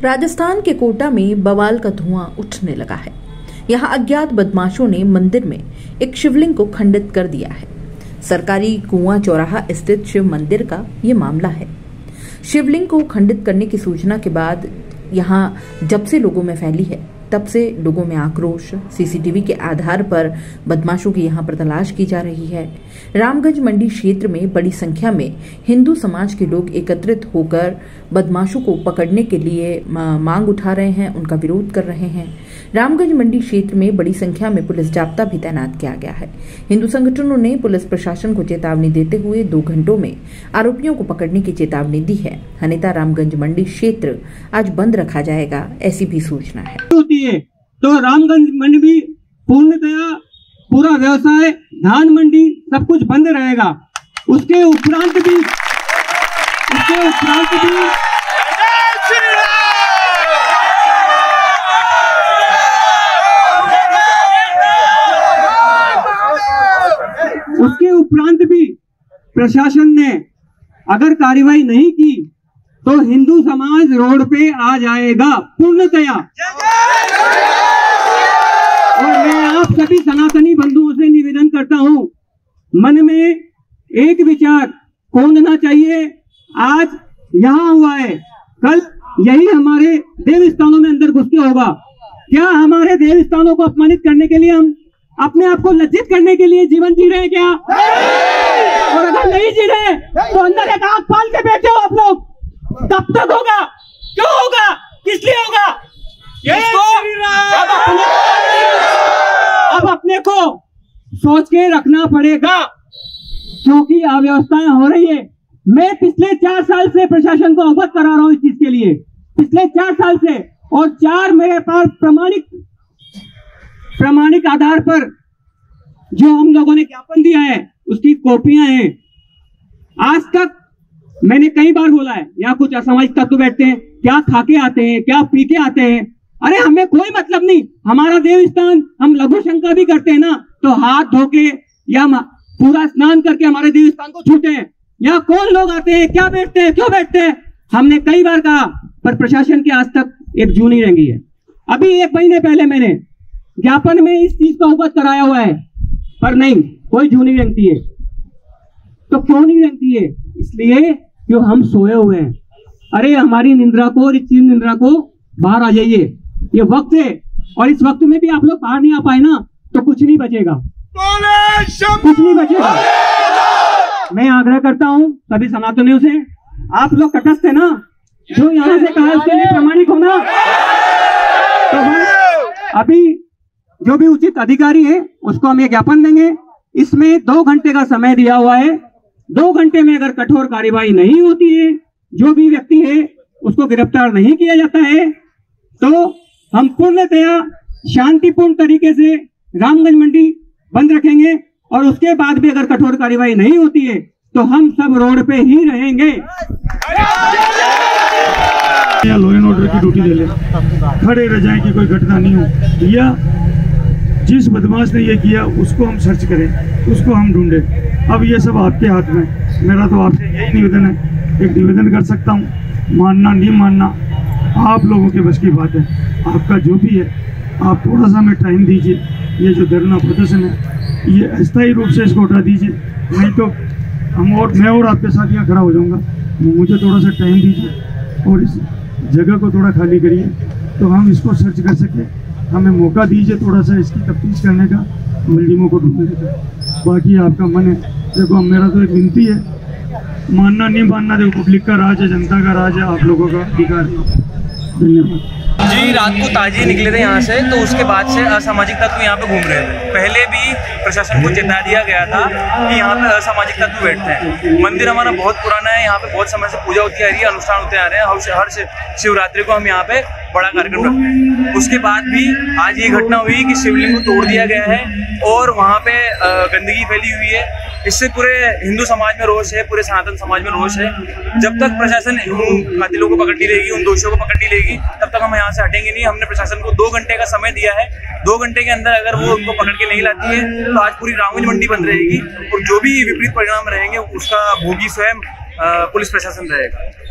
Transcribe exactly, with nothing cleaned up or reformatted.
राजस्थान के कोटा में बवाल का धुआं उठने लगा है। यहाँ अज्ञात बदमाशों ने मंदिर में एक शिवलिंग को खंडित कर दिया है। सरकारी कुआं चौराहा स्थित शिव मंदिर का ये मामला है। शिवलिंग को खंडित करने की सूचना के बाद यहाँ जब से लोगों में फैली है, तब से लोगों में आक्रोश। सीसीटीवी के आधार पर बदमाशों की यहाँ पर तलाश की जा रही है। रामगंज मंडी क्षेत्र में बड़ी संख्या में हिंदू समाज के लोग एकत्रित होकर बदमाशों को पकड़ने के लिए मांग उठा रहे हैं, उनका विरोध कर रहे हैं। रामगंज मंडी क्षेत्र में बड़ी संख्या में पुलिस जाब्ता भी तैनात किया गया है। हिंदू संगठनों ने पुलिस प्रशासन को चेतावनी देते हुए दो घंटों में आरोपियों को पकड़ने की चेतावनी दी है। अन्यथा रामगंज मंडी क्षेत्र आज बंद रखा जाएगा, ऐसी भी सूचना है। है तो रामगंज मंडी भी पूर्णतया पूरा व्यवसाय, धान मंडी सब कुछ बंद रहेगा। उसके उपरांत भी उसके उपरांत भी उसके उपरांत भी प्रशासन ने अगर कार्रवाई नहीं की तो हिंदू समाज रोड पे आ जाएगा पूर्णतया। और मैं आप सभी सनातनी बंधुओं से निवेदन करता हूं, मन में एक विचार खोजना चाहिए। आज यहाँ हुआ है, कल यही हमारे देव स्थानों में अंदर घुस के होगा। क्या हमारे देव स्थानों को अपमानित करने के लिए, हम अपने आप को लज्जित करने के लिए जीवन जी रहे हैं क्या? और अगर नहीं जी रहे तो अंदर एक आग पाल के बैठे हो आप लोग। कब तक होगा? क्यों होगा? किस लिए होगा? अब अपने, अब अपने को सोच के रखना पड़ेगा, क्योंकि अव्यवस्थाएं हो रही है। मैं पिछले चार साल से प्रशासन को अवगत करा रहा हूं इस चीज के लिए, पिछले चार साल से, और चार मेरे पास प्रमाणिक प्रमाणिक आधार पर जो हम लोगों ने ज्ञापन दिया है उसकी कॉपियां हैं। आज तक मैंने कई बार बोला है, यहाँ कुछ असामाजिक तत्व बैठते हैं, क्या खा के आते हैं, क्या पी के आते हैं। अरे हमें कोई मतलब नहीं, हमारा देव स्थान, हम लघु शंका भी करते हैं ना, तो हाथ धो के या पूरा स्नान करके हमारे देव स्थान को छूटे हैं। यहाँ कौन लोग आते हैं, क्या बैठते हैं, क्यों बैठते हैं, हमने कई बार कहा, पर प्रशासन की आज तक एक जू नहीं रेंगी है। अभी एक महीने पहले मैंने ज्ञापन में इस चीज को अवगत कराया हुआ है, पर नहीं, कोई जू नहीं रेंगती है। तो क्यों नहीं रेंगती है? इसलिए क्यों हम सोए हुए हैं। अरे हमारी निंद्रा को और इस चीन निंद्रा को बाहर आ जाइए, ये वक्त है। और इस वक्त में भी आप लोग बाहर नहीं आ पाए ना, तो कुछ नहीं बचेगा, कुछ नहीं बचेगा। मैं आग्रह करता हूं सभी सनातनियों से, आप लोग तटस्थ है ना, जो यहां से कहा उसके लिए प्रामाणिक होना। तो अभी जो भी उचित अधिकारी है उसको हम ये ज्ञापन देंगे। इसमें दो घंटे का समय दिया हुआ है। दो घंटे में अगर कठोर कार्यवाही नहीं होती है, जो भी व्यक्ति है उसको गिरफ्तार नहीं किया जाता है, तो हम पूर्णतया शांतिपूर्ण तरीके से रामगंज मंडी बंद रखेंगे। और उसके बाद भी अगर कठोर कार्यवाही नहीं होती है तो हम सब रोड पे ही रहेंगे। या लॉ एंड ऑर्डर की ड्यूटी ले ले, खड़े रह जाए कि कोई घटना नहीं हो, या जिस बदमाश ने ये किया उसको हम सर्च करें, उसको हम ढूंढें। अब ये सब आपके हाथ में। मेरा तो आपसे यही निवेदन है, एक निवेदन कर सकता हूँ, मानना नहीं मानना आप लोगों के बस की बात है। आपका जो भी है, आप थोड़ा सा हमें टाइम दीजिए। ये जो धरना प्रदर्शन है ये अस्थायी रूप से इसको उठा दीजिए, नहीं तो हम और मैं और आपके साथ यहाँ खड़ा हो जाऊँगा। मुझे थोड़ा सा टाइम दीजिए और इस जगह को थोड़ा खाली करिए तो हम इसको सर्च कर सकें। हमें मौका दीजिए थोड़ा सा इसकी तफ्तीश करने का, मुलजिमों को ढूंढने का। बाकी आपका मन है। देखो मेरा तो एक विनती है, मानना नहीं मानना देखो पब्लिक का राज है, जनता का राज है, आप लोगों का अधिकार है। धन्यवाद जी। रात को ताजिए निकले थे यहाँ से, तो उसके बाद से असामाजिक तत्व यहाँ पे घूम रहे थे। पहले भी प्रशासन को चेता दिया गया था कि यहाँ पे असामाजिक तत्व बैठते हैं। मंदिर हमारा बहुत पुराना है, यहाँ पे बहुत समय से पूजा होती आ रही है, अनुष्ठान होते आ रहे हैं। हर शिवरात्रि को हम यहाँ पे बड़ा कार्यक्रम रखते हैं। उसके बाद भी आज ये घटना हुई कि शिवलिंग को तोड़ दिया गया है और वहाँ पे गंदगी फैली हुई है। इससे पूरे हिंदू समाज में रोष है, पूरे सनातन समाज में रोष है। जब तक प्रशासन उन कातिलों को पकड़ नहीं लेगी, उन दोषियों को पकड़ नहीं लेगी, तब तक हम यहाँ से हटेंगे नहीं। हमने प्रशासन को दो घंटे का समय दिया है। दो घंटे के अंदर अगर वो उनको पकड़ के नहीं लाती है तो आज पूरी रामगंज मंडी बंद रहेगी और जो भी विपरीत परिणाम रहेंगे उसका भोगी स्वयं पुलिस प्रशासन रहेगा।